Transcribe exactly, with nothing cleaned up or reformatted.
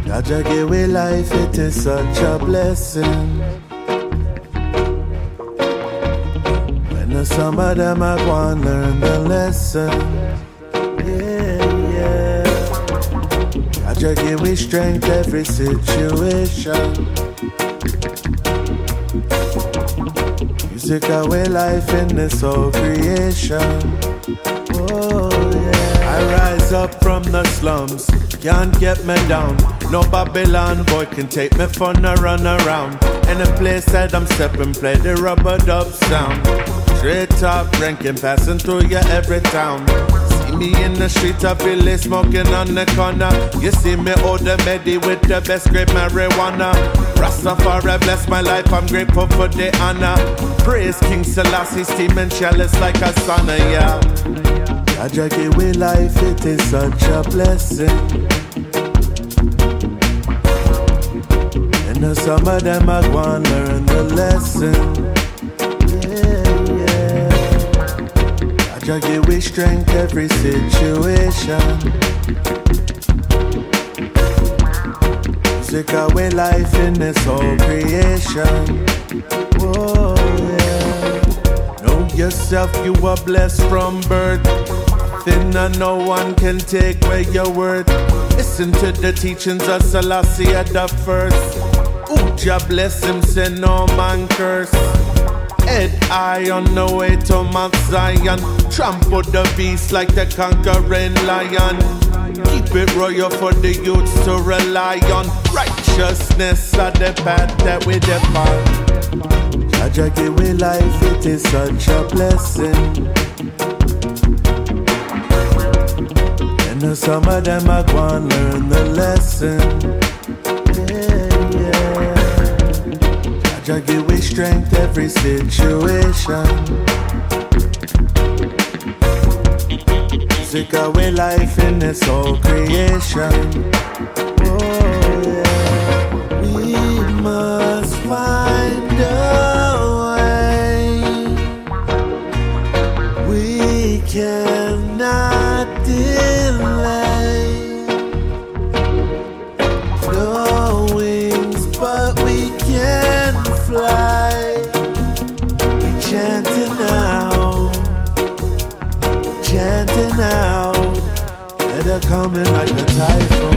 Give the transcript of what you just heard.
Jah give we life, it is such a blessing. When some of them I go and learn the lesson. Yeah, yeah. Jah give we strength every situation. Music away life in this whole creation. Oh yeah. I rise up from the slums, can't get me down. No Babylon boy can take me fun or run around. Any place that I'm stepping, play the rubber dub sound. Straight top ranking, passing through your every town. See me in the street of Philly, smoking on the corner. You see me hold the medi with the best grade marijuana. Rastafari bless my life, I'm grateful for the honor. Praise King Selassie, steaming chalice like a sauna, yeah. Jah give we life, it is such a blessing. And some of them I go and learn the lesson. Yeah, yeah. Jah give we strength every situation. Music away life in this whole creation. Whoa, yeah. Know yourself, you are blessed from birth. Nothing and no one can take away your word. Listen to the teachings of Selassie at the first. Ooh, Jah bless him, say no man curse. Head high on the way to Mount Zion. Trample the beast like the conquering lion. Keep it royal for the youths to rely on. Righteousness are the path that we depart. Jah give we life, it is such a blessing. And some of them I go and learn the lesson. Yeah, yeah. Jah give we strength every situation. Music away life in this whole creation. Oh yeah. We must find a way. We cannot delay. No wings, but we can fly. We chanting now, chanting now. They're coming like a typhoon.